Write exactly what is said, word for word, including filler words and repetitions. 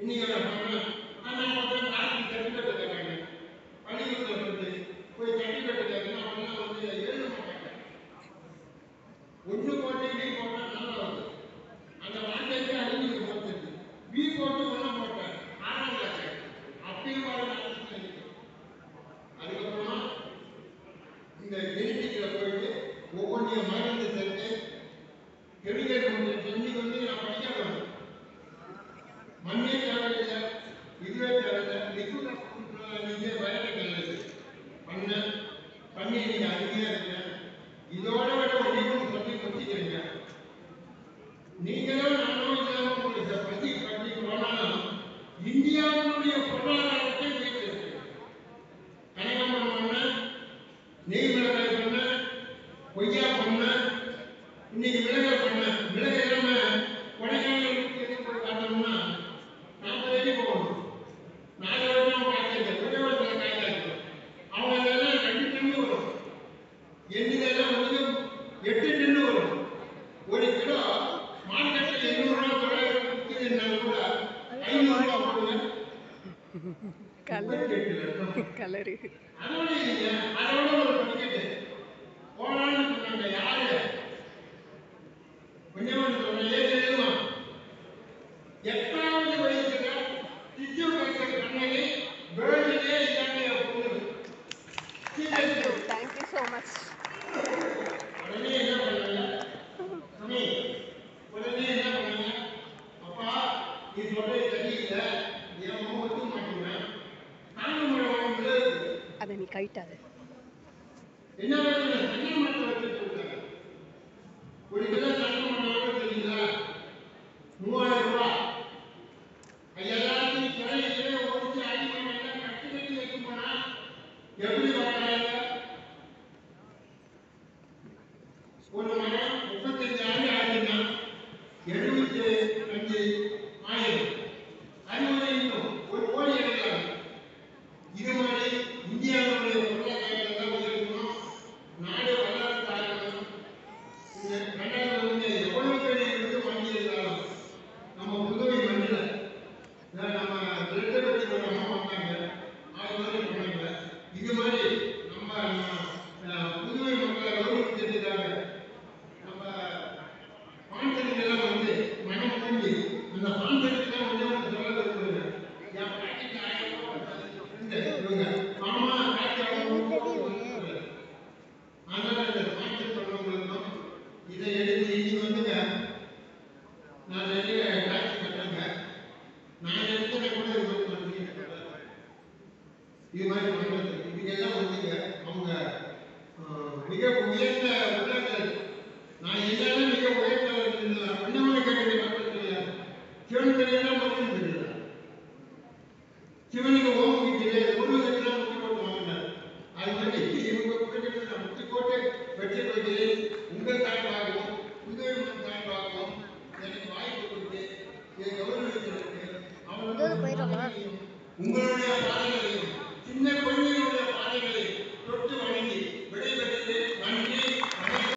இன்னைக்கு நான் பண்ணேன் ஆனால் பார்த்தா நாளைக்கு சர்டிஃபிகேட் கேட்குறாங்க பள்ளிக்கூடத்தில் வந்து போய் சர்டிஃபிகேட் கேட்கணும் அப்படின்னா வந்து எழுத மாட்டாங்க ஒன்று போட்டு பி போட்டால் நல்லா வருது அந்த வார்த்தைக்கு அழிஞ்சு போட்டுருக்கு பி போட்டு ஒன்று போட்டேன் ஆறாம் கிளாஸ் அப்பயும் அதுக்கப்புறமா இந்த ஜெனட்டிக்கில் போயிட்டு ஒவ்வொன்றையும் மருந்து சேர்த்து கெமிக்கல் இன்னைக்கு வந்து நான் படிக்க வேணும் மண்ணே தேவையில்லை இதுவே தேவையில்லை லிக்விட் நீங்கள் பயோடெக்னாலஜி பண்ண பண்ணி நீங்கள் அருமையாக இருக்கேன் இதோட விட ஒன்றே ஒன்று சொல்லி முடிச்சுக்கிறீங்க நீங்களும் நானும் இல்லாமல் உங்களுக்கு பற்றி பற்றி போனாலும் இந்தியாவுடைய பொருளாதாரத்தை உயர்த்திருக்கு கனகாம்பரம் பண்ண நெய் மிளகாய் பண்ண கொய்யா பண்ண இன்னைக்கு மிளகாய் பண்ண மிளகாய் இல்லாமல் கொடைக்கானல் பார்த்தோம்னா நாற்பது அடி போகணும் நாலு வருஷம் பார்த்தேன் ஒரே வருஷத்தில் காய்ச்சா இருக்கும் அவங்க எல்லாம் ரெண்டு டன்னு வரும் எண்ணிலாம் வந்து எட்டு டன்னு வரும் ஒரு கிலோ மார்க்கெட்டில் எண்ணூறுரூவா தொள்ளாயிரம் விற்கிறதுனால கூட ஐநூறுரூவா போடுவேன் கலரு அதோட இல்லைங்க அதோட ஒரு படிக்கட்டு போனான்னு சொன்னாங்க யாரு கொஞ்சம் சொன்ன ஏழு எழுதுமா எட்டாவது வயசுல டிஷ்யூ பேப்பர் பண்ணி வேர்ல்டுலே இல்லாம பொண்ணு தேங்க்யூ ஸோ மச் உடனே என்ன பண்ணாங்க சுமி உடனே என்ன பண்ணாங்க அப்பா நீ சொல்றது சரியில்லை என் முகம் ஒத்துக்க மாட்டேங்கிறேன் நானும் முறை அதை நீ கைட்டாது என்ன தண்ணி மரத்தை வச்சுருக்காங்க ஒரு கிலோ தண்ணி மரம் தெரியுங்களா மூவாயிரம் ரூபாய் எல்லாத்தையும் கிளையிலே ஒடிச்சு அடிமணம் எல்லாம் கட்டி கட்டி வைக்க போனா எப்படி வாங்குறாங்க ஒரு மரம் முப்பத்தஞ்சு ஆண்டு ஆகுதுன்னா எழுபத்தி அஞ்சு ஆயிரம் அறுபது இன்னும் ஒரு கோடி எடுக்கலாம் இது மாதிரி இந்தியாவுடைய பொருளாதாரத்தை தான் உயர்த்தணும் நாடு வளர்ச்சி ஆகணும் இந்த ரெண்டாவது வந்து எவ்வளவு பெரிய வந்து வாங்கியிருந்தாலும் நம்ம புதுவை மண்ணில் நம்ம பிரெட்டை பற்றி ஒரு அம்மா வந்தாங்க அது மாதிரி பண்ணாங்க இது மாதிரி நம்ம புதுவை மக்களை கௌரவிச்சிருக்காங்க நம்ம பாண்டெல்லாம் வந்து மனம் பூண்டி அந்த பாண்டெல்லாம் வந்து சொல்ல விரும்புகிறேன் என் பாக்கெட் ஆயிரம் ரூபாய் ஆமா அதனால இந்த பாட்டு சொல்றவங்களுக்கும் இதை எடுத்து இனி வந்துங்க நான் நிறைய காட்சி கட்டுறேங்க நான் எடுத்ததை கூட இது மாதிரி பண்ணுறீங்க இது மாதிரி பண்ணுறது இவங்கெல்லாம் வந்துங்க அவங்க மிக உயர்ந்த உள்ளங்கள் நான் எல்லாரும் மிக உயர்ந்தவர்கள் அண்ணாமலை கேட்க மக்கள் சிவன் தெரியலாம் மட்டும் தெரியல சிவனுக்கு ஓமுக்கு தெரியாது முருகனுக்கு முட்டி போட்டு வாங்கினார் அது மாதிரி இவங்க குடும்பத்தில் நான் முட்டி போட்டு வெற்றி பெறுகிறேன் உங்கள் சார்பாகவும் புதுவை மண் சார்பாகவும் எனக்கு வாய்ப்பு கொடுத்து என் கௌரவித்ததற்கு அவர்களுடைய உங்களுடைய பாதைகளையும் சின்ன குழந்தைகளுடைய பாதைகளையும்